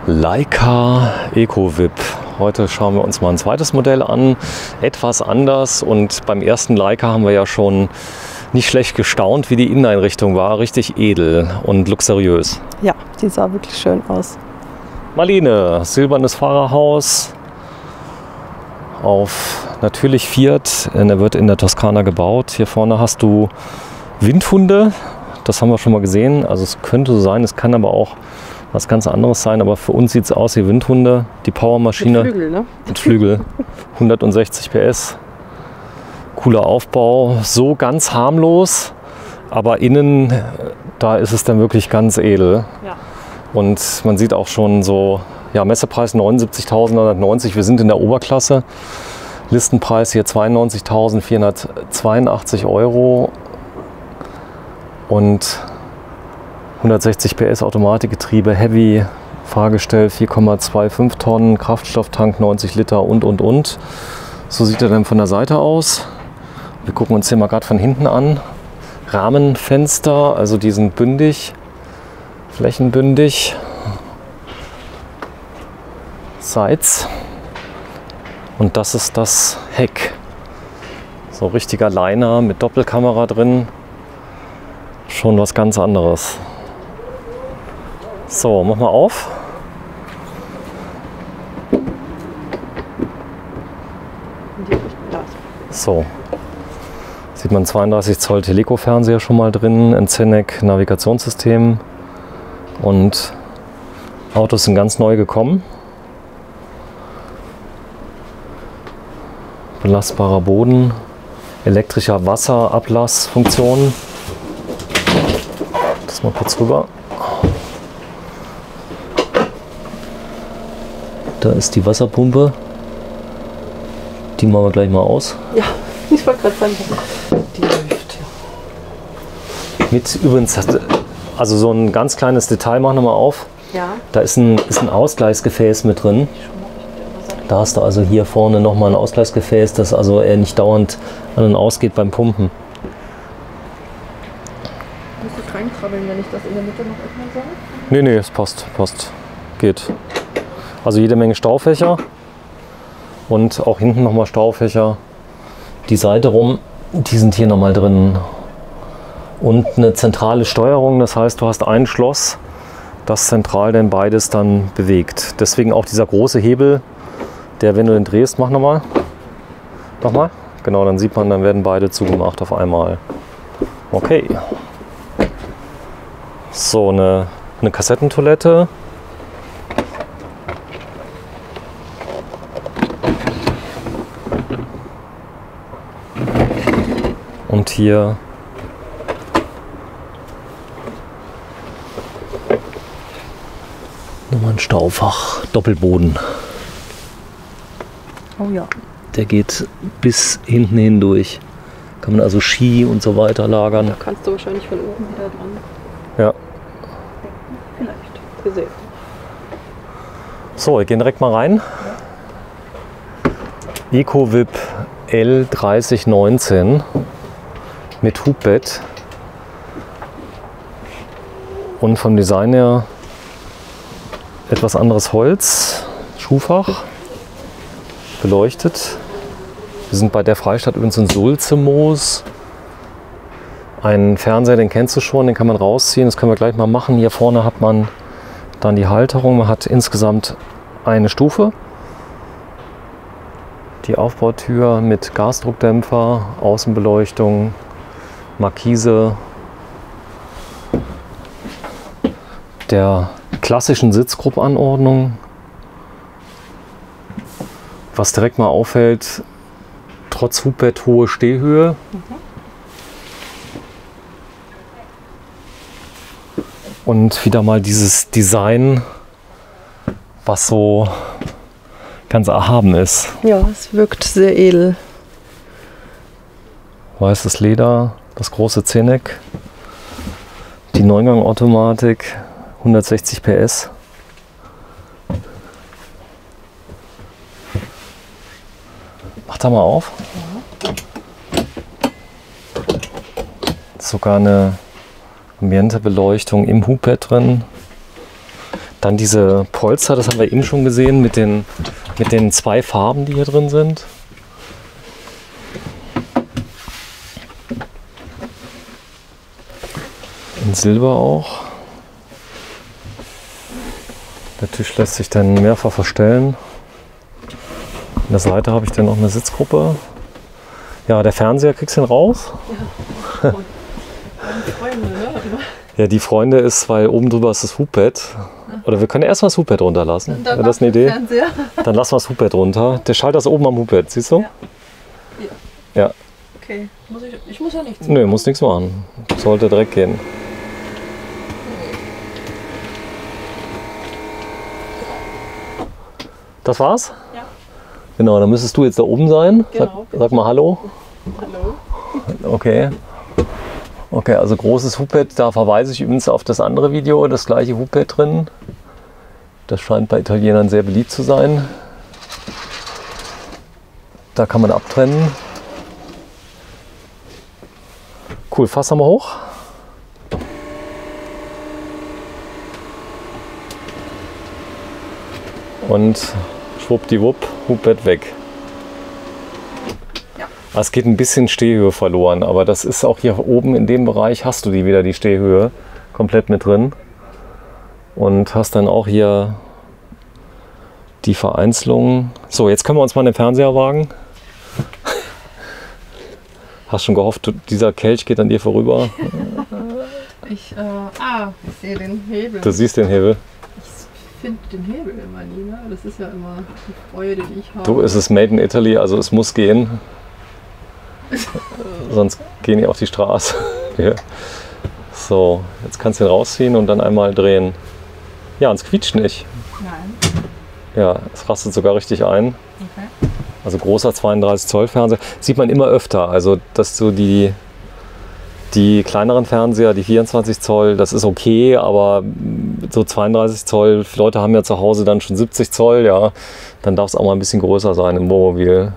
Leica EcoVip. Heute schauen wir uns mal ein zweites Modell an, etwas anders, und beim ersten Leica haben wir ja schon nicht schlecht gestaunt, wie die Inneneinrichtung war, richtig edel und luxuriös. Ja, die sah wirklich schön aus. Marlene, silbernes Fahrerhaus auf natürlich Fiat, er wird in der Toskana gebaut. Hier vorne hast du Windhunde, das haben wir schon mal gesehen, also es könnte so sein, es kann aber auch was ganz anderes sein, aber für uns sieht es aus wie Windhunde. Die Powermaschine Mit Flügel, ne? Mit Flügel, 160 PS, cooler Aufbau, so ganz harmlos, aber innen, da ist es dann wirklich ganz edel. Ja. Und man sieht auch schon so, ja, Messepreis 79.990, wir sind in der Oberklasse. Listenpreis hier 92.482 € und 160 PS Automatikgetriebe, Heavy, Fahrgestell 4,25 Tonnen, Kraftstofftank 90 Liter und. So sieht er dann von der Seite aus. Wir gucken uns den mal gerade von hinten an. Rahmenfenster, also die sind bündig, flächenbündig. Sides. Und das ist das Heck. So richtiger Liner mit Doppelkamera drin. Schon was ganz anderes. So, mach mal auf. So. Sieht man 32 Zoll Teleco-Fernseher schon mal drin, ein Zenec Navigationssystem, und Autos sind ganz neu gekommen. Belastbarer Boden, elektrischer Wasserablassfunktion. Das mal kurz rüber. Da ist die Wasserpumpe. Die machen wir gleich mal aus. Ja, ich wollte gerade sagen, die läuft. Ja. Mit übrigens, also so ein ganz kleines Detail, machen wir mal auf. Ja. Da ist ein Ausgleichsgefäß mit drin. Da hast du also hier vorne nochmal ein Ausgleichsgefäß, dass also er nicht dauernd an und ausgeht beim Pumpen. Muss ich reinkrabbeln, wenn ich das in der Mitte noch öffnen soll? Nee, es passt. Geht. Also jede Menge Staufächer und auch hinten nochmal Staufächer. Die Seite rum, die sind hier nochmal drin. Und eine zentrale Steuerung, das heißt, du hast ein Schloss, das zentral dann beides dann bewegt. Deswegen auch dieser große Hebel, der, wenn du den drehst, mach nochmal. Nochmal. Genau, dann sieht man, dann werden beide zugemacht auf einmal. Okay. So, eine Kassettentoilette. Und hier nochmal ein Staufach, Doppelboden. Oh ja. Der geht bis hinten hindurch. Kann man also Ski und so weiter lagern. Da kannst du wahrscheinlich von oben wieder dran. Ja. Vielleicht. Gesehen. So, wir gehen direkt mal rein. EcoVip L3019 mit Hubbett. Und vom Design her etwas anderes Holz, Schuhfach, beleuchtet. Wir sind bei der Freistadt übrigens in Sulzemoos. Ein Fernseher, den kennst du schon, den kann man rausziehen, das können wir gleich mal machen. Hier vorne hat man dann die Halterung, man hat insgesamt eine Stufe. Die Aufbautür mit Gasdruckdämpfer, Außenbeleuchtung, Markise, der klassischen Sitzgruppanordnung. Was direkt mal auffällt, trotz Hubbett hohe Stehhöhe. Und wieder mal dieses Design, was so ganz erhaben ist. Ja, es wirkt sehr edel. Weißes Leder, das große Zenec, die Neungang-Automatik, 160 PS. Mach da mal auf. Sogar eine Ambientebeleuchtung im Hubbett drin. Dann diese Polster, das haben wir eben schon gesehen, mit den 2 Farben, die hier drin sind. In Silber auch. Der Tisch lässt sich dann mehrfach verstellen. An der Seite habe ich dann noch eine Sitzgruppe. Ja, der Fernseher, kriegst du den raus? Ja. Die Freunde, ne? Ja, die Freunde ist, weil oben drüber ist das Hubbett. Oder wir können erstmal das Hubbett runterlassen. Wäre das eine Idee? Fernseher. Dann lassen wir das Hubbett runter. Der Schalter ist oben am Hubbett, siehst du? Ja. Ja. Okay, ich muss ja nichts Nö, muss nichts machen. Sollte direkt gehen. Das war's? Ja. Genau, dann müsstest du jetzt da oben sein. Genau. Sag mal Hallo. Hallo. Okay. Okay, also großes Hubbett, da verweise ich übrigens auf das andere Video, das gleiche Hubbett drin. Das scheint bei Italienern sehr beliebt zu sein. Da kann man abtrennen. Cool, fass mal hoch. Und schwuppdiwupp, Hubbett weg. Es geht ein bisschen Stehhöhe verloren, aber das ist auch hier oben in dem Bereich, hast du wieder die Stehhöhe komplett mit drin. Und hast dann auch hier die Vereinzelung. So, jetzt können wir uns mal in den Fernseher wagen. Hast schon gehofft, dieser Kelch geht an dir vorüber? Ich sehe den Hebel. Du siehst den Hebel. Ich finde den Hebel immer nie, ne? Das ist ja immer die Freude, die ich habe. Du, es ist made in Italy, also es muss gehen. Sonst gehen die auf die Straße. Ja. So, jetzt kannst du ihn rausziehen und dann einmal drehen. Ja, und es quietscht nicht. Nein. Ja, es rastet sogar richtig ein. Okay. Also großer 32 Zoll Fernseher. Sieht man immer öfter. Also, dass so die kleineren Fernseher, die 24 Zoll, das ist okay, aber so 32 Zoll, Leute haben ja zu Hause dann schon 70 Zoll, ja. Dann darf es auch mal ein bisschen größer sein im Wohnmobil.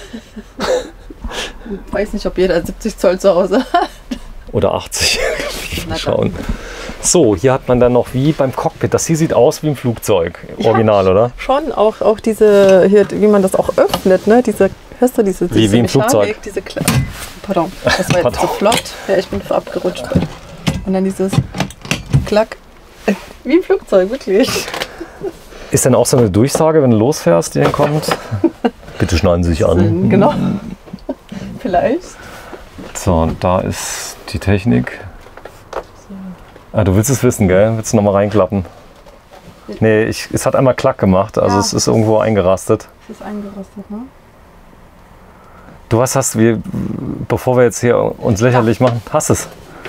Ich weiß nicht, ob jeder 70 Zoll zu Hause hat. Oder 80. Schauen. So, hier hat man dann noch wie beim Cockpit. Das hier sieht aus wie ein Flugzeug. Original, oder? Schon, auch diese, hier, wie man das auch öffnet, ne? Diese, hörst du, diese Wie im Flugzeug. Diese Pardon, das war jetzt zu flott. Ja, ich bin abgerutscht. Und dann dieses Klack. Wie ein Flugzeug, wirklich. Ist denn auch so eine Durchsage, wenn du losfährst, die dann kommt? Bitte schneiden Sie sich an. Genau. Vielleicht. So, da ist die Technik. Ah, du willst es wissen, gell? Willst du noch mal reinklappen? Nee, es hat einmal Klack gemacht, also Ja. es ist irgendwo eingerastet. Es ist eingerostet, ne? Du, was hast du, bevor wir jetzt hier uns lächerlich machen, hast es?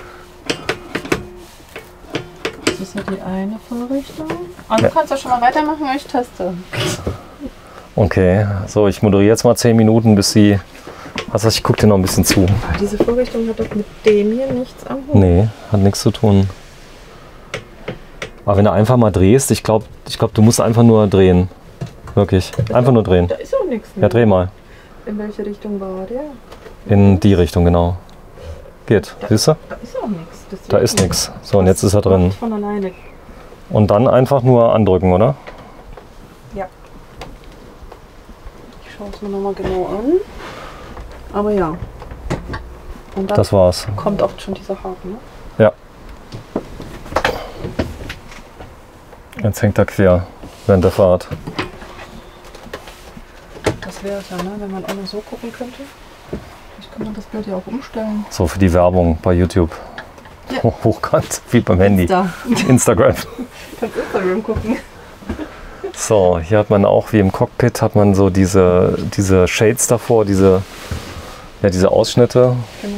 Das ist ja die eine Vorrichtung. Aber du kannst ja schon mal weitermachen, weil ich teste. Okay, so ich moderiere jetzt mal 10 Minuten, bis sie. Also ich gucke dir noch ein bisschen zu. Aber diese Vorrichtung hat doch mit dem hier nichts am Hut. Nee, hat nichts zu tun. Aber wenn du einfach mal drehst, ich glaube, du musst einfach nur drehen. Wirklich. Einfach nur drehen. Da ist auch nichts mehr. Ja, dreh mal. In welche Richtung war der? In die Richtung, genau. Geht. Siehst du? Da ist auch nichts. Deswegen- Da ist nichts. So, und jetzt ist er drin. Von alleine. Und dann einfach nur andrücken, oder? Ja. Ich schaue es mir nochmal genau an. Aber ja. Und dann Das war's. kommt auch schon dieser Haken, ne? Ja. Jetzt hängt er quer während der Fahrt. Das wäre es ja, ne? Wenn man auch noch so gucken könnte. Vielleicht kann man das Bild ja auch umstellen. So für die Werbung bei YouTube. Ja. Hochkant, wie beim Handy. Da. Instagram. Kannst Instagram gucken. So, hier hat man auch wie im Cockpit hat man so diese Shades davor, diese Ausschnitte, Genau.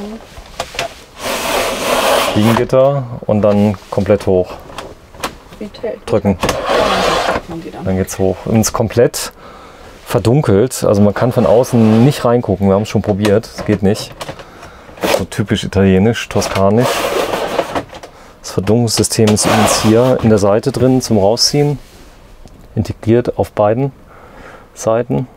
Fliegengitter und dann komplett hoch. Wie Tape. Drücken, Man die dann. dann geht's hoch. Und es ist komplett verdunkelt, also man kann von außen nicht reingucken, wir haben es schon probiert, es geht nicht. So typisch italienisch, toskanisch. Das Verdunkelungssystem ist übrigens hier in der Seite drin zum Rausziehen, integriert auf beiden Seiten.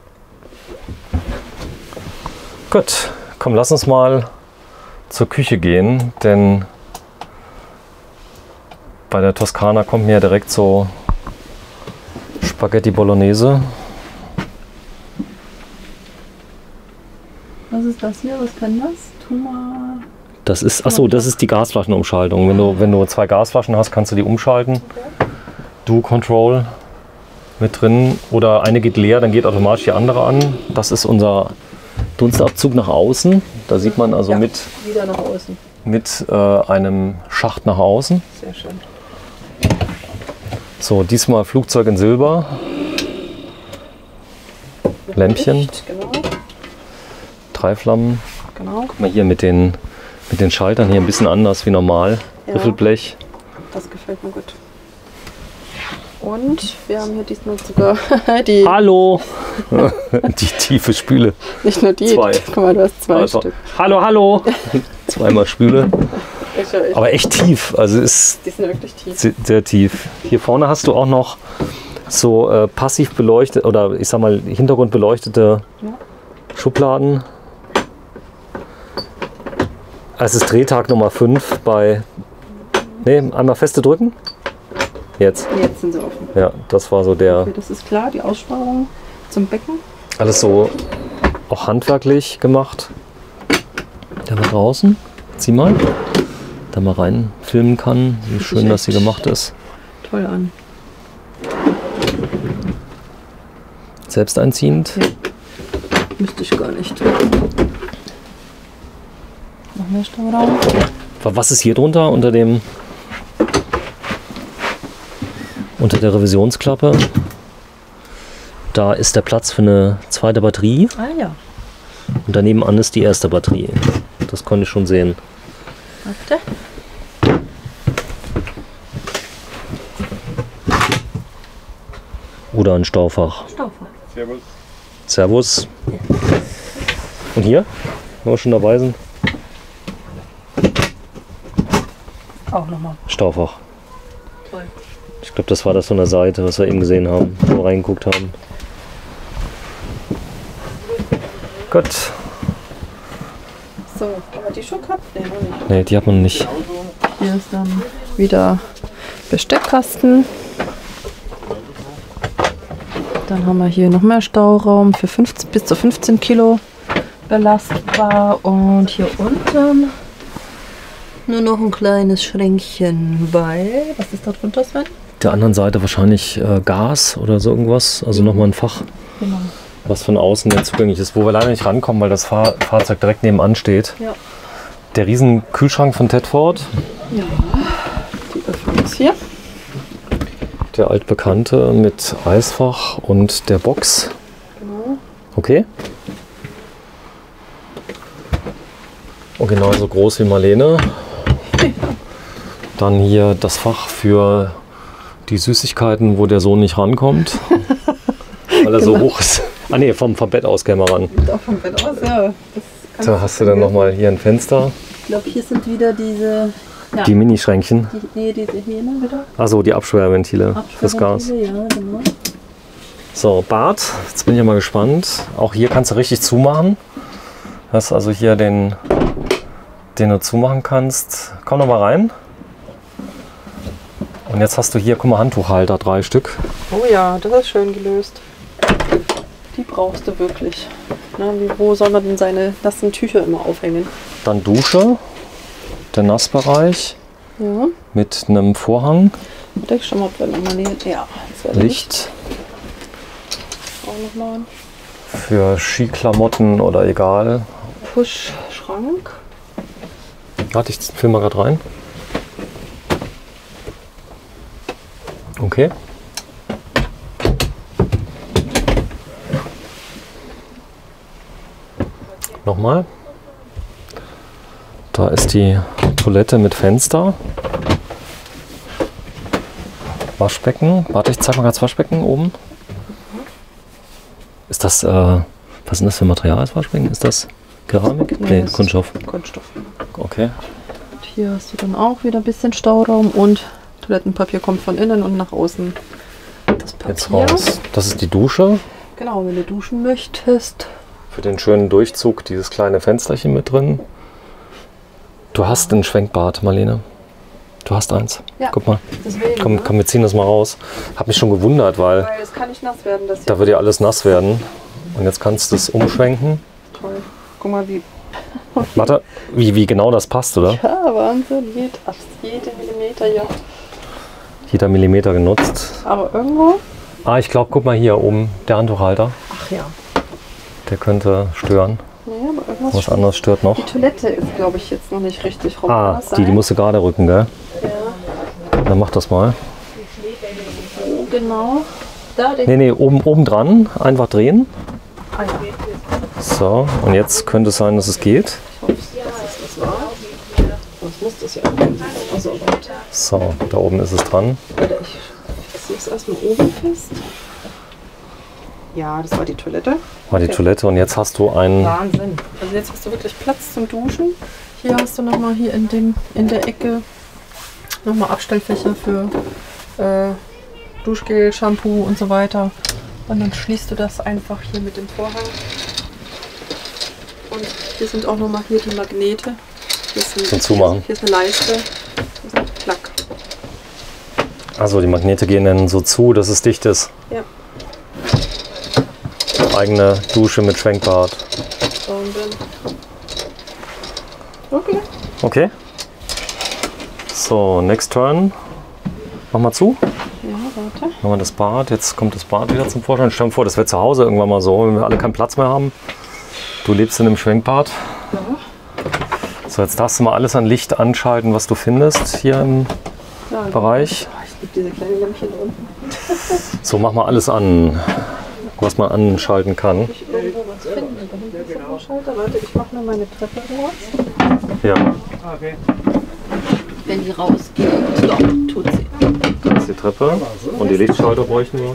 Gut, komm, lass uns mal zur Küche gehen, denn bei der Toskana kommt mir ja direkt so Spaghetti Bolognese. Was ist das hier? Was kann das? Tuma. Das ist, achso, das ist die Gasflaschenumschaltung. Wenn du 2 Gasflaschen hast, kannst du die umschalten. Do-Control mit drin. Oder eine geht leer, dann geht automatisch die andere an. Das ist unser Dunstabzug nach außen. Da sieht man also Wieder nach außen. mit einem Schacht nach außen. Sehr schön. So, diesmal Flugzeug in Silber. Lämpchen, Licht, genau. 3 Flammen. Genau. Guck mal hier mit den Schaltern hier ein bisschen anders wie normal. Ja. Riffelblech. Das gefällt mir gut. Und wir haben hier diesmal sogar die, Hallo! Die tiefe Spüle. nicht nur die, 2. guck mal, du hast 2 Also, Stück. hallo, hallo! Zweimal Spüle. Echt, Aber echt tief. Also ist die sind wirklich tief. sehr tief. Hier vorne hast du auch noch so passiv beleuchtet oder ich sag mal hintergrundbeleuchtete Ja. Schubladen. Es ist Drehtag Nummer 5 bei. Ne, einmal feste drücken. Jetzt. Jetzt sind sie offen. Ja, das war so der. Okay, das ist klar, die Aussparung zum Becken. Alles so auch handwerklich gemacht. Der war draußen. Zieh mal. Da mal rein filmen kann. Wie Das schön, ist dass sie echt gemacht ist. Toll an. Selbst einziehend. Ja. Müsste ich gar nicht. Noch mehr Stauraum. Was ist hier drunter unter der Revisionsklappe? Da ist der Platz für eine zweite Batterie Ah ja. und daneben an ist die erste Batterie. Das konnte ich schon sehen. Warte. Oder ein Staufach. Staufach. Servus. Und hier, wenn wir schon dabei sind, Auch nochmal. Staufach. Toll. Ich glaube, das war das von der Seite, was wir eben gesehen haben, wo wir reingeguckt haben. Gut. So, aber die schon gehabt? Nee, noch nicht. Ne, die hat man nicht. Hier ist dann wieder Besteckkasten. Dann haben wir hier noch mehr Stauraum für 15, bis zu 15 Kilo belastbar. Und hier unten nur noch ein kleines Schränkchen bei. Was ist da drunter, Sven? Der anderen Seite wahrscheinlich Gas oder so irgendwas. Also nochmal ein Fach, Genau. was von außen jetzt zugänglich ist, wo wir leider nicht rankommen, weil das Fahrzeug direkt nebenan steht. Ja. Der riesen Kühlschrank von Tedford, Ja. Die Öffnung ist hier. der altbekannte mit Eisfach und der Box. Genau. Okay. Und genauso groß wie Marlene. Dann hier das Fach für die Süßigkeiten, wo der Sohn nicht rankommt, weil er so hoch ist. Ah ne, vom Bett aus käme er ran. Da vom Bett aus, ja. Das Da hast du dann nochmal hier ein Fenster. Ich glaube, hier sind wieder diese. Ja. Die Minischränkchen. Nee, diese hier ne, wieder. Achso, die Absperrventile fürs Gas. Ja, genau. So, Bad. Jetzt bin ich ja mal gespannt. Auch hier kannst du richtig zumachen. Hast also hier den du zumachen kannst. Komm noch mal rein. Und jetzt hast du hier, guck mal, Handtuchhalter, 3 Stück. Oh ja, das ist schön gelöst. Die brauchst du wirklich. Na, wo soll man denn seine nassen Tücher immer aufhängen? Dann Dusche, der Nassbereich Ja. mit einem Vorhang, Warte, ich schau mal, ob wir nochmal näher. Ja, das wäre Licht auch nochmal. für Skiklamotten oder egal. Push-Schrank. Warte, ich film mal gerade rein. Okay. Nochmal. Da ist die Toilette mit Fenster. Waschbecken. Warte, ich zeig mal ganz Waschbecken oben. Ist das, was ist denn das für Material als Waschbecken? Ist das Keramik? Nee, das ist Kunststoff. Kunststoff. Okay. Und hier hast du dann auch wieder ein bisschen Stauraum und Toilettenpapier kommt von innen und nach außen. Das Papier. Jetzt raus. Das ist die Dusche. Genau, wenn du duschen möchtest. Für den schönen Durchzug dieses kleine Fensterchen mit drin. Du hast ein Schwenkbad, Marlene. Du du hast eins. Ja, Guck mal. deswegen. Komm, wir ziehen das mal raus. Hab mich schon gewundert, weil Weil es kann nicht nass werden. Das da wird ja alles nass werden. Und jetzt kannst du es umschwenken. toll. Guck mal, wie. Warte, wie genau das passt, oder? Ja, Wahnsinn. Jede Millimeter, ja. Jeder Millimeter genutzt. Aber irgendwo. Ah, ich glaube, guck mal hier oben, der Handtuchhalter. Ach ja. Der könnte stören. Naja, aber irgendwas. Was anderes stört noch. Die Toilette ist, glaube ich, jetzt noch nicht richtig rum. Kann Ah, das die sein? musst du gerade rücken, gell? Ja. Dann mach das mal. Wo genau? Da, den. Nee, oben dran. Einfach drehen. Ah, ja. So, und jetzt könnte es sein, dass es geht. Ich hoffe, dass es das war. Sonst muss das ja irgendwie sein. Also, warte. So, da oben ist es dran. Warte, ich ziehe es erstmal oben fest. Ja, das war die Toilette. War die Toilette und jetzt hast du einen. Wahnsinn. Also jetzt hast du wirklich Platz zum Duschen. Hier hast du nochmal hier in der Ecke nochmal Abstellfächer für Duschgel, Shampoo und so weiter. Und dann schließt du das einfach hier mit dem Vorhang. Und hier sind auch nochmal hier die Magnete. Hier ist Zum Zumachen. Hier ist eine Leiste. Das ist Klack. Also die Magnete gehen dann so zu, dass es dicht ist. Ja. Eigene Dusche mit Schwenkbad. Wahnsinn. Okay. Okay. So, next turn. Mach mal zu. Ja, warte. Machen wir das Bad. Jetzt kommt das Bad wieder zum Vorschein. Stell dir vor, das wäre zu Hause irgendwann mal so, wenn wir alle keinen Platz mehr haben. Du lebst in einem Schwenkbad. Ja. So, jetzt darfst du mal alles an Licht anschalten, was du findest hier im Ja, Bereich. ich liebe diese kleinen Lämpchen da unten. So, mach mal alles an, was man anschalten kann. Ich irgendwo was finden. Da hinten ist noch ein Schalter. Warte, ich mache nur meine Treppe raus. Ja, Wenn die rausgeht, doch, tut sie. da ist die Treppe und die Lichtschalter bräuchten wir.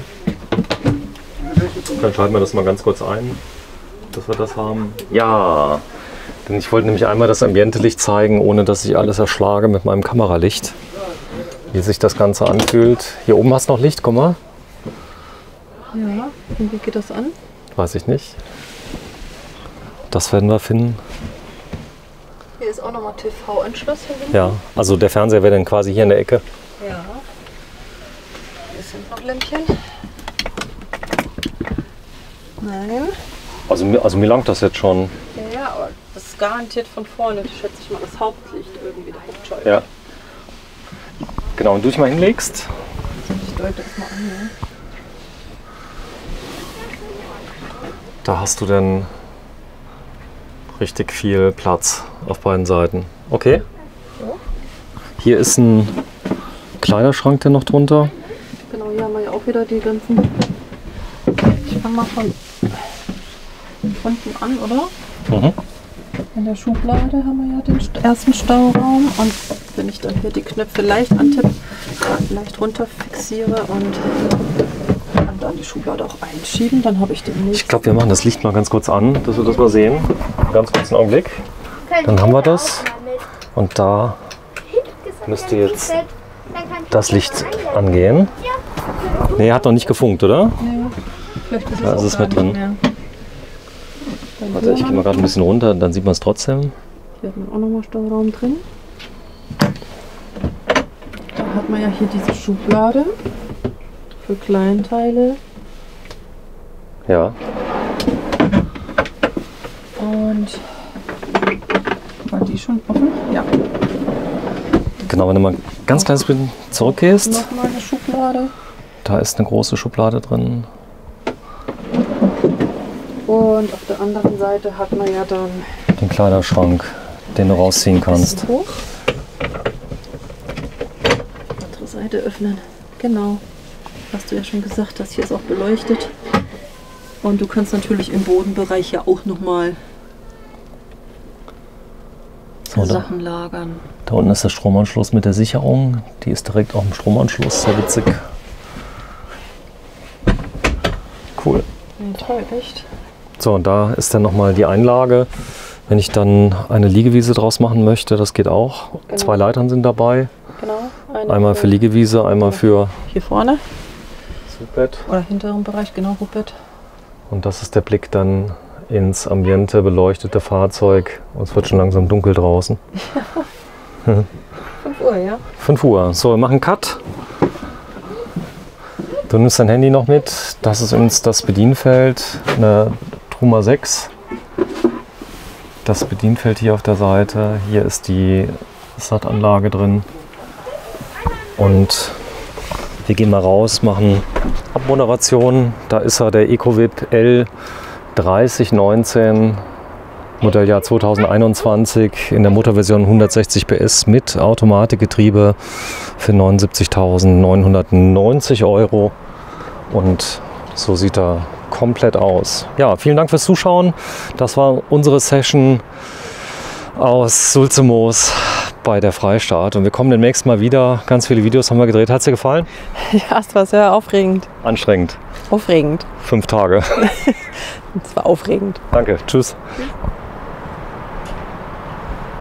Dann schalten wir das mal ganz kurz ein, dass wir das haben. Ja, denn ich wollte nämlich einmal das Ambiente-Licht zeigen, ohne dass ich alles erschlage mit meinem Kameralicht. Wie sich das Ganze anfühlt. Hier oben hast du noch Licht, guck mal. Ja, und wie geht das an? Weiß ich nicht. Das werden wir finden. Hier ist auch nochmal TV-Anschluss hinten. Ja, also der Fernseher wäre dann quasi hier in der Ecke. Ja. Hier sind noch Lämpchen. Nein. Also mir langt das jetzt schon. Ja, ja, aber das ist garantiert von vorne, schätze ich mal, das Hauptlicht irgendwie, der Hauptschalter. Ja. Genau, und du dich mal hinlegst. Ich deute das mal an, ne? Da hast du dann richtig viel Platz auf beiden Seiten. Okay. Hier ist ein Kleiderschrank dann noch drunter. Genau, hier haben wir ja auch wieder die ganzen. Ich fange mal von unten an, oder? Mhm. In der Schublade haben wir ja den ersten Stauraum. Und wenn ich dann hier die Knöpfe leicht antippe, leicht runter fixiere und dann die Schublade auch einschieben, dann habe ich den nächsten. Ich glaube, wir machen das Licht mal ganz kurz an, dass wir das mal sehen. Ganz kurz einen Augenblick. Dann haben wir das. Und da müsste jetzt das Licht angehen. Nee, hat noch nicht gefunkt, oder? Ja, vielleicht ist Da ist auch es gar mit nicht drin. mehr. Dann Warte, ich gehe mal gerade ein bisschen runter, dann sieht man es trotzdem. Hier hat man auch nochmal Stauraum drin. Dann hat man ja hier diese Schublade für Kleinteile. Ja. Und war die schon offen? Ja. Genau, wenn du mal ein ganz kleines bisschen zurückgehst, Nochmal eine Schublade. da ist eine große Schublade drin. Und auf der anderen Seite hat man ja dann Den Kleiderschrank, den du rausziehen kannst. hoch. Andere Seite öffnen. Genau. Hast du ja schon gesagt, das hier ist auch beleuchtet. Und du kannst natürlich im Bodenbereich ja auch nochmal So, Sachen lagern. Da unten ist der Stromanschluss mit der Sicherung. Die ist direkt auf dem Stromanschluss. Sehr witzig. Cool. Ja, toll, echt. So, und da ist dann nochmal die Einlage. Wenn ich dann eine Liegewiese draus machen möchte, das geht auch. Genau. 2 Leitern sind dabei. Genau. Einmal für Liegewiese, einmal für hier vorne Subbett. oder hinteren Bereich, genau, Ruppet. Und das ist der Blick dann ins Ambiente beleuchtete Fahrzeug. Und es wird schon langsam dunkel draußen. 5 Uhr, ja. 5 Uhr. So, wir machen einen Cut. Du nimmst dein Handy noch mit. Das ist uns das Bedienfeld, eine Truma 6. Das Bedienfeld hier auf der Seite. Hier ist die SAT-Anlage drin. Und wir gehen mal raus, machen Abmoderation. Da ist er, der EcoVip L3019, Modelljahr 2021, in der Motorversion 160 PS mit Automatikgetriebe für 79.990 €. Und so sieht er komplett aus. Ja, vielen Dank fürs Zuschauen. Das war unsere Session aus Sulzemoos bei der Freistadt. Und wir kommen demnächst mal wieder. Ganz viele Videos haben wir gedreht. Hat es dir gefallen? Ja, es war sehr aufregend. Anstrengend. Aufregend. 5 Tage. Es war aufregend. Danke. Tschüss. Tschüss.